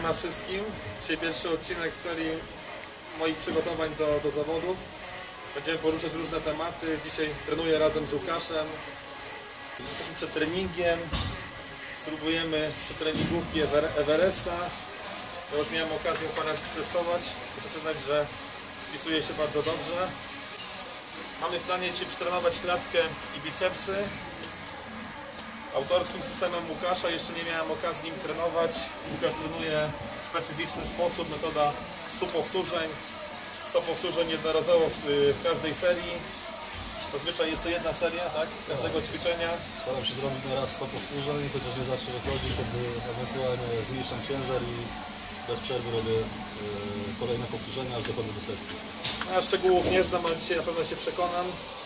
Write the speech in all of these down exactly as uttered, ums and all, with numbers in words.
Siema wszystkim. Dzisiaj pierwszy odcinek z serii moich przygotowań do, do zawodów. Będziemy poruszać różne tematy. Dzisiaj trenuję razem z Łukaszem. Jesteśmy przed treningiem. Spróbujemy treningówki Ever Everesta. Ja już miałem okazję pana testować. Muszę przyznać, że spisuje się bardzo dobrze. Mamy w planie dzisiaj przetrenować klatkę i bicepsy. Autorskim systemem Łukasza, jeszcze nie miałem okazji nim trenować. Łukasz trenuje w specyficzny sposób, metoda stu powtórzeń. sto powtórzeń jednorazowo w, w każdej serii. Zazwyczaj jest to jedna seria, tak? Każdego ćwiczenia. Staram się zrobić na raz sto powtórzeń, chociaż nie zawsze wychodzi, wtedy ewentualnie zmniejszam ciężar i bez przerwy robię yy, kolejne powtórzenia, aż dochodzę do setki. No, ja szczegółów nie znam, ale dzisiaj na pewno się przekonam.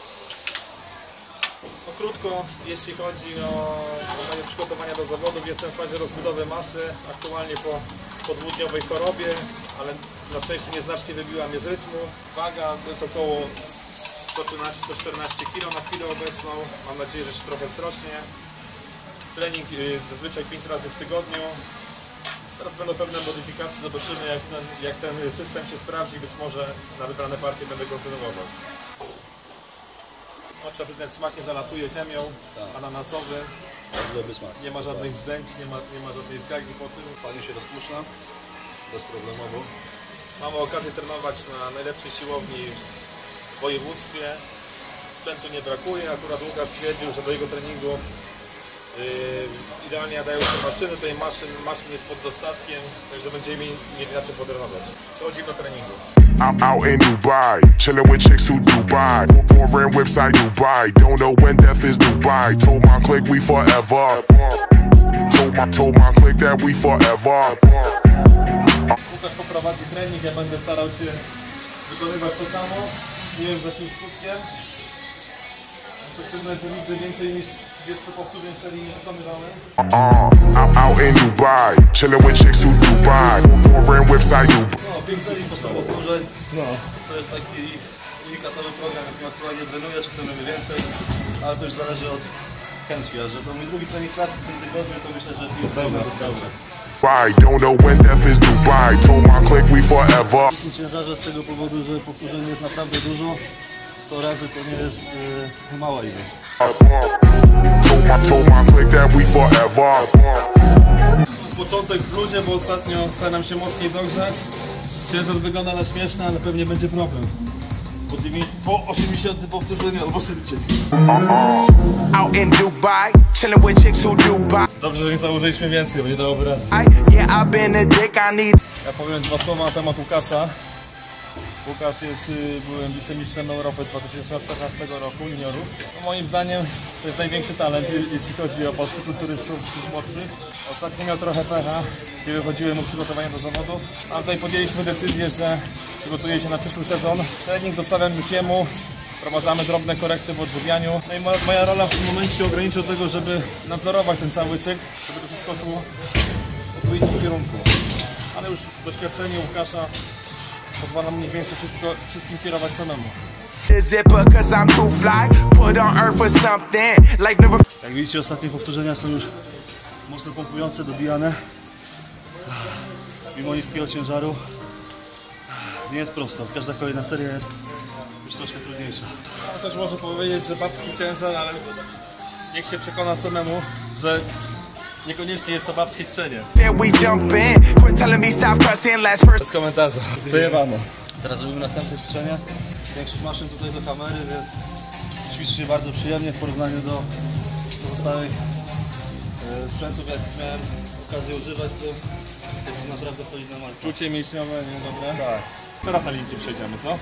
No, krótko, jeśli chodzi o, o moje przygotowania do zawodów, jestem w fazie rozbudowy masy, aktualnie po, po dwudniowej chorobie, ale na szczęście nieznacznie wybiła mnie z rytmu. Waga to jest około sto trzynaście do stu czternastu kilogramów na chwilę obecną, mam nadzieję, że jeszcze trochę wzrośnie. Trening yy, zazwyczaj pięć razy w tygodniu. Teraz będą pewne modyfikacje, zobaczymy jak ten, jak ten system się sprawdzi, być może na wybrane partie będę kontynuował. No, trzeba przyznać, smak nie zalatuje chemią, tak. Ananasowy. Bardzo dobry smak. Nie ma żadnych tak. zdęć, nie ma, nie ma żadnej zgagi po tym. Fajnie się rozpuszcza, bezproblemowo. Mamy okazję trenować na najlepszej siłowni w województwie. Sprzętu nie brakuje, akurat Łukasz stwierdził, że do jego treningu yy, idealnie nadają się maszyny, tej maszyn, maszyn jest pod dostatkiem, także będziemy mieli na czym potrenować. Przechodzimy do treningu. I'm out in Dubai, chilling with chicks who Dubai. Foreign website Dubai, don't know when death is Dubai. Told my clique we forever. Told my, told my clique that we forever. Łukasz poprowadzi trening, ja będę starał się wykonywać to samo. Nie wiem z jakim skutkiem. Muszę przyznać, że nigdy więcej niż trzydzieści powtórzeń serii nie wykonywałem. Uh, I'm out in Dubai, chilling with chicks who Dubai. Foreign website Dubai. No, pięć serii po stu powtórzeń. No. To jest taki unikatowy program, jaki aktualnie trenuję, czasem robię więcej, ale to już zależy od chęci, a że to mój drugi trening klatki w tym tygodniu, to myślę, że jest dobrze, dobrze. Don't know when death is Dubai. Told my clique we forever. W tym ciężarze z tego powodu, że powtórzeń jest naprawdę dużo. sto razy to nie jest yy, mała ilość. Told my, told my clique that we forever. Początek w bluzie, bo ostatnio staram się mocniej dogrzać. Ciężar wygląda na śmieszne, ale pewnie będzie problem. Po, tymi, po osiemdziesięciu powtórzeniu albo szybciej. Out in Dubai, chilling with chicks who Dubai. Dobrze, że nie założyliśmy więcej, bo nie dałoby rady. Yeah, I've been a dick, I need. Ja powiem dwa słowa na temat Łukasza. Łukasz jest byłym wicemistrzem Europy z dwa tysiące czternastego roku, juniorów. No, moim zdaniem to jest największy talent, jeśli chodzi o polskich kulturystów młodszych. Ostatnio miał trochę pecha, gdy wychodziły mu przygotowania do zawodu. A tutaj podjęliśmy decyzję, że przygotuje się na przyszły sezon. Trening zostawiam już jemu. Wprowadzamy drobne korekty w odżywianiu. No i moja, moja rola w tym momencie się ogranicza do tego, żeby nadzorować ten cały cykl, żeby to wszystko szło w odpowiednim kierunku. Ale już doświadczenie Łukasza pozwala mniej więcej wszystko, wszystkim kierować samemu. Jak widzicie, ostatnie powtórzenia są już mocno pompujące, dobijane. Mimo niskiego ciężaru nie jest prosto. Każda kolejna seria jest już troszkę trudniejsza. No, też może powiedzieć, że babski ciężar, ale niech się przekona samemu, że niekoniecznie jest to babskie ćwiczenie. Bez komentarza. Zajebano. Teraz robimy następne ćwiczenie. Większych maszyn tutaj do kamery, więc ćwiczy się bardzo przyjemnie w porównaniu do pozostałych e, sprzętów, jak miałem okazję używać, to jest naprawdę solidna marka. Czucie mięśniowe, nie dobre? Tak. Teraz na linki przejdziemy, co?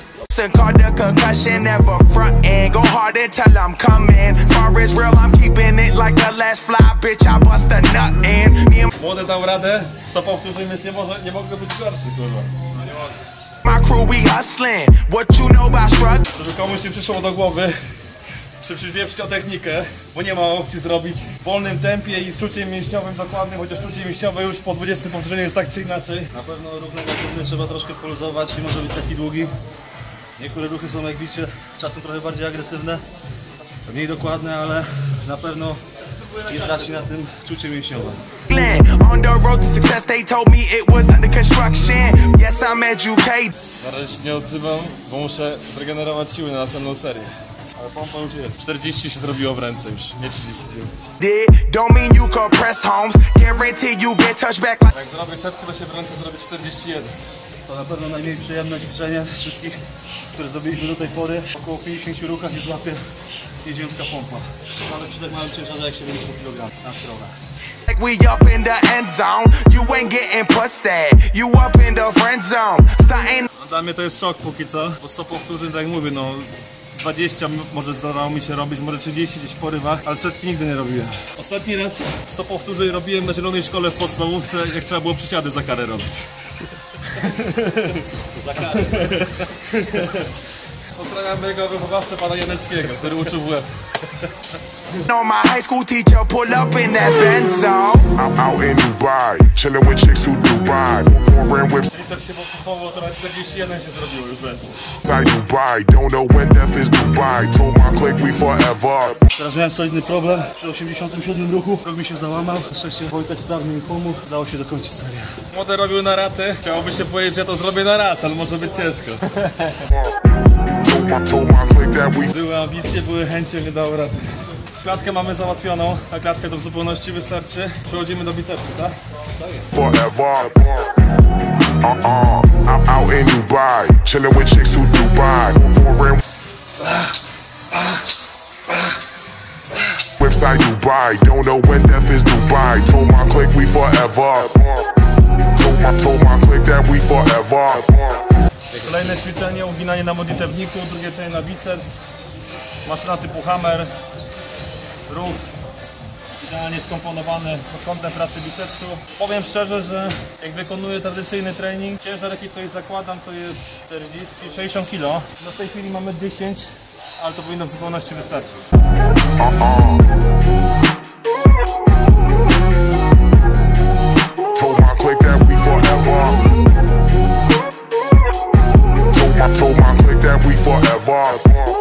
Młody dał radę, sto powtórzeń, więc nie, może, nie mogę być gorszy, kurwa. No nie mogę. Żeby komuś nie przyszło do głowy, czy przyspieszyć o technikę, bo nie ma opcji zrobić w wolnym tempie i z czuciem mięśniowym dokładnym, chociaż czucie mięśniowe już po dwudziestym powtórzeniu jest tak czy inaczej. Na pewno ruch negatywny trzeba troszkę poluzować i może być taki długi. Niektóre ruchy są, jak widzicie, czasem trochę bardziej agresywne, mniej dokładne, ale na pewno i traci na tym czucie mięśniowe. On the road to success, they told me it was under construction. Yes, I'm educated. Na razie się nie odzywam, bo muszę zregenerować siły na następną serię. Ale pompa już jest. czterdzieści się zrobiło w ręce już, nie trzydzieści dziewięć. Don't mean you could press homes. Guarantee you get touched back like. Jak zrobię setkę, to się w ręce zrobi czterdzieści jeden. To na pewno najmniej przyjemne ćwiczenie z wszystkich, które zrobiliśmy do tej pory. Około pięćdziesięciu ruchach już łapie nieziemska pompa. Nawet przy tak małym ciężarze jak siedemdziesiąt kilogramów na stronę. Like we up in the end zone. You ain't getting pussy. You up in the friend zone. Starting. Dla mnie to jest szok póki co, bo sto powtórzeń, tak jak mówię, no dwadzieścia może zdawało mi się robić, może trzydzieści gdzieś w porywach, ale setki nigdy nie robiłem. Ostatni raz sto powtórzeń robiłem na zielonej szkole w podstawówce, jak trzeba było przysiady za karę robić. Za karę. Pozdrawiam mojego wychowawcę, pana Janeckiego, który uczył w łeb. No, my high school teacher pull up in that Benz zone. I'm out in Dubai, chilling with chicks who Dubai. Foreign whips Triceps się podkupował, to na czterdzieści jeden się zrobiło już w ręce. inside Dubai. Don't know when death is Dubai. Told my clique we forever. Teraz miałem solidny problem. Przy osiemdziesiątym siódmym ruchu rok mi się załamał. Na szczęście Wojtek sprawnie mi pomógł. Udało się dokończyć serię. Młode robił na raty, chciałoby się powiedzieć, że ja to zrobię na raz, ale może być ciężko. Told my, told my clique that we Były ambicje, były chęcie, nie dało rady. Klatkę mamy załatwioną, a klatkę to w zupełności wystarczy. Przechodzimy do bicepsu, tak? forever. Uh-uh, I'm out in Dubai, chilling with chicks who Dubai. Foreign website Dubai. Don't know when death is Dubai. Told my clique we forever. Told my, told my clique that we forever. Kolejne ćwiczenie, uginanie na modlitewniku, drugie ćwiczenie na biceps. Maszyna typu hammer. Ruch idealnie skomponowany pod kątem pracy bicepsu. Powiem szczerze, że jak wykonuję tradycyjny trening, ciężar jaki tutaj zakładam to jest czterdzieści sześćdziesiąt kilo. No w tej chwili mamy dziesięć, ale to powinno w zupełności wystarczyć. Uh-uh. Told my clique that we forever. Told my, told my clique that we forever.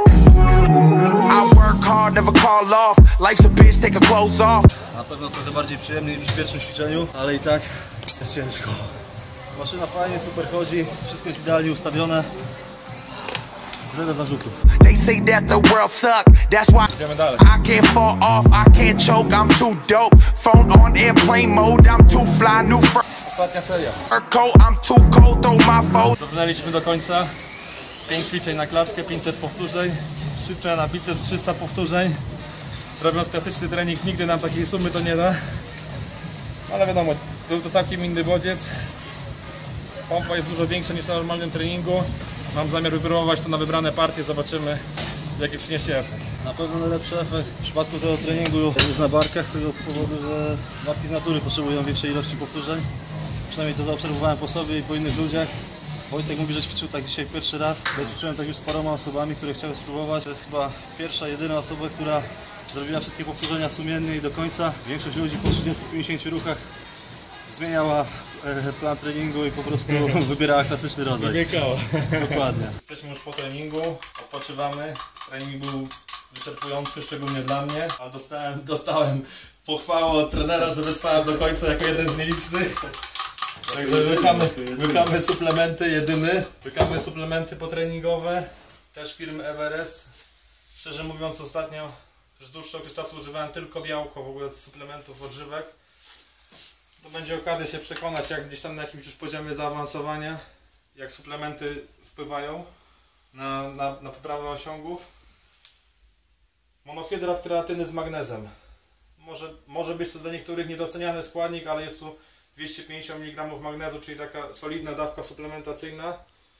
I work hard, never call off. Life's a bitch, take her clothes off. Na pewno trochę bardziej przyjemnie niż przy pierwszym ćwiczeniu, ale i tak jest ciężko. Maszyna fajnie, super chodzi, wszystko jest idealnie ustawione. Zero zarzutów. They say that the world suck. That's why Idziemy dalej. I can't fall off. I can't choke. I'm too dope. Phone on airplane mode. I'm too fly. New fur Ostatnia seria. coat. I'm too cold. Throw my phone. Dobrnęliśmy do końca. pięć ćwiczeń na klatkę, pięćset powtórzeń. trzy ćwiczenia na biceps, trzysta powtórzeń. Robiąc klasyczny trening nigdy nam takiej sumy to nie da. Ale wiadomo, był to całkiem inny bodziec. Pompa jest dużo większa niż na normalnym treningu. Mam zamiar wypróbować to na wybrane partie, zobaczymy jaki przyniesie efekt. Na pewno najlepszy efekt w przypadku tego treningu jest na barkach z tego powodu, że barki z natury potrzebują większej ilości powtórzeń. Przynajmniej to zaobserwowałem po sobie i po innych ludziach. Wojtek mówi, że ćwiczył tak dzisiaj pierwszy raz. Ja ćwiczyłem tak już z paroma osobami, które chciały spróbować. To jest chyba pierwsza, jedyna osoba, która zrobiła wszystkie powtórzenia sumiennie i do końca. Większość ludzi po trzydziestu pięćdziesięciu ruchach zmieniała e, plan treningu i po prostu wybierała klasyczny rodzaj. Wybiegała. Dokładnie. Jesteśmy już po treningu, odpoczywamy. Trening był wyczerpujący, szczególnie dla mnie, ale dostałem, dostałem pochwałę od trenera, że wyspałem do końca jako jeden z nielicznych. Także łykamy, łykamy suplementy, jedyny. Łykamy suplementy potreningowe, też firmy Everest. Szczerze mówiąc, ostatnio przez dłuższy okres czasu używałem tylko białko w ogóle z suplementów odżywek. To będzie okazja się przekonać, jak gdzieś tam na jakimś już poziomie zaawansowania, jak suplementy wpływają na, na, na poprawę osiągów. Monohydrat kreatyny z magnezem. Może, może być to dla niektórych niedoceniany składnik, ale jest tu dwieście pięćdziesiąt miligramów magnezu, czyli taka solidna dawka suplementacyjna.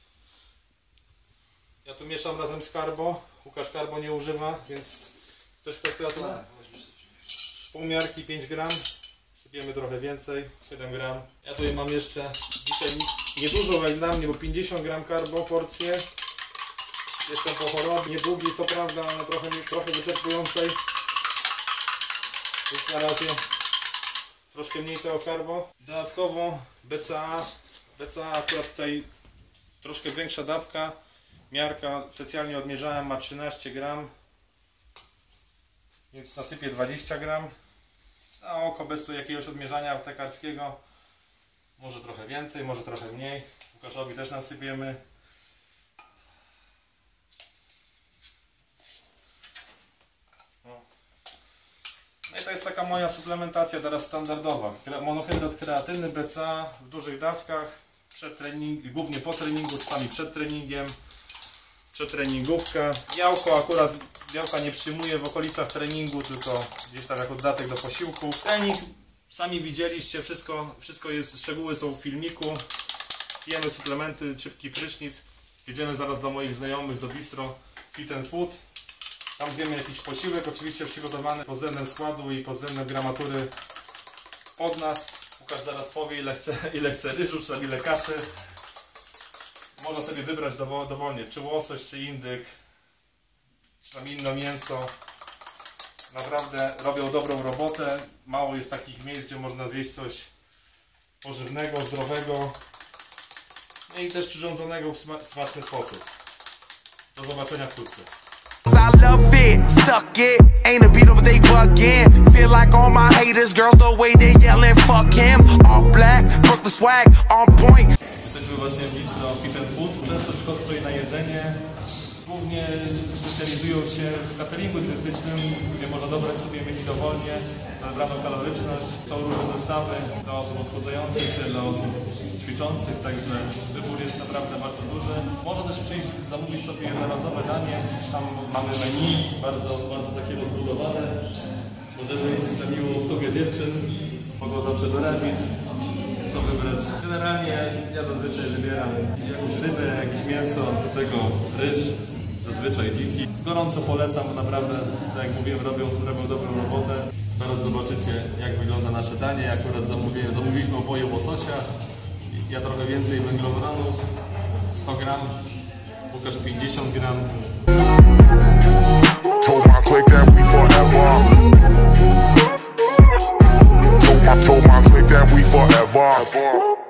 Ja tu mieszam razem z Carbo. Łukasz Carbo nie używa, więc chcesz ktoś kreatynę? Pół miarki pięć gram. Sypiemy trochę więcej, siedem gram. Ja tutaj mam jeszcze dzisiaj niedużo jak dla mnie, bo pięćdziesiąt gram Carbo porcję. Jestem po chorobie, niedługiej co prawda, ale trochę, trochę wyczerpującej. Więc na razie troszkę mniej tego Carbo. Dodatkowo B C A. B C A akurat tutaj troszkę większa dawka. Miarka specjalnie odmierzałem, ma trzynaście gram. Więc nasypię dwadzieścia gram. na oko, bez tu jakiegoś odmierzania aptekarskiego. Może trochę więcej, może trochę mniej. Łukaszowi też nasypiemy. No i to jest taka moja suplementacja teraz standardowa. Monohydrat kreatyny B C A w dużych dawkach, przed trening, głównie po treningu, czasami przed treningiem, przedtreningówka. Białko akurat, białka nie przyjmuję w okolicach treningu, tylko gdzieś tam jako dodatek do posiłku. Trening, sami widzieliście, wszystko, wszystko jest, szczegóły są w filmiku. Pijemy suplementy, szybki prysznic. Jedziemy zaraz do moich znajomych, do bistro Fit and Food. Tam zjemy jakiś posiłek, oczywiście przygotowany pod względem składu i pod względem gramatury pod nas. Łukasz zaraz powie, ile chce, ile chce ryżu, czy tam ile kaszy. Można sobie wybrać dowolnie, czy łosoś, czy indyk, czy tam inne mięso. Naprawdę robią dobrą robotę. Mało jest takich miejsc, gdzie można zjeść coś pożywnego, zdrowego. No i też przyrządzonego w smaczny sposób. Do zobaczenia wkrótce. I love it, suck it, ain't a beat but they buggin'. Feel like all my haters, girls, the way they yellin', fuck him. All black, broke the swag, on point. Jesteśmy właśnie w bistro Fit and Food. Często przychodzą tutaj na jedzenie. Głównie specjalizują się w cateringu dietetycznym, gdzie można dobrać sobie menu dowolnie, na wybraną kaloryczność. Są różne zestawy dla osób odchudzających, dla osób ćwiczących, także wybór jest naprawdę bardzo duży. Można też przyjść, zamówić sobie jednorazowe danie. Tam mamy menu, bardzo, bardzo takie rozbudowane. Możemy liczyć na miłą usługę dziewczyn. Mogą zawsze doradzić, co wybrać. Generalnie ja zazwyczaj wybieram jakąś rybę, jakieś mięso, do tego ryż. Zazwyczaj dziki. Gorąco polecam, bo naprawdę, tak jak mówiłem, robią, robią dobrą robotę. Zaraz zobaczycie, jak wygląda nasze danie. Akurat zamówiłem, zamówiliśmy oboje łososia. Ja trochę więcej węglowodanów, sto gram, Łukasz pięćdziesiąt gram. Told my clique that we forever. Told my, told my clique that we forever.